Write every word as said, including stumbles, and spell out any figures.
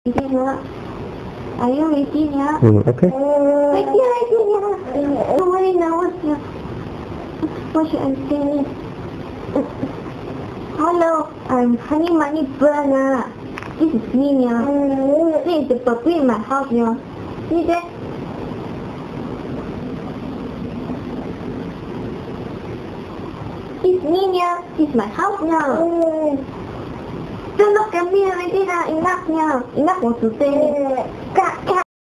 Ready na? Are you ready na? Mm, okay. Ready, ready na? Don't worry now, what's your... What should I say? Hello, I'm Honey Money Burner. This is me, yeah. This is the puppy in my house, yeah. See that? It's me, yeah. This is my house, yeah. Don't look at me already, yeah. Enough, yeah. Enough for today. Cat, cat.